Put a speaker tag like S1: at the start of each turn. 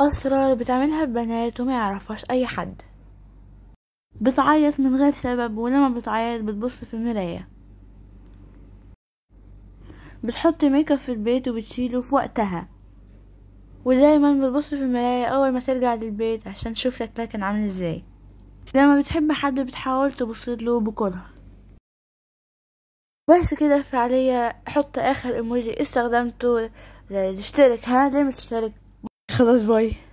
S1: اسرار بتعملها البنات وما يعرفهاش اي حد. بتعيط من غير سبب، ولما بتعيط بتبص في المراية. بتحط ميك اب في البيت وبتشيله في وقتها، ودايما بتبص في المراية اول ما ترجع للبيت عشان تشوف شكلها كان عامل ازاي. لما بتحب حد بتحاول تبصله بكره. بس كده فعليا. حط اخر ايموجي استخدمته. اشترك. ها ليه مش تشترك؟ خلاص باي.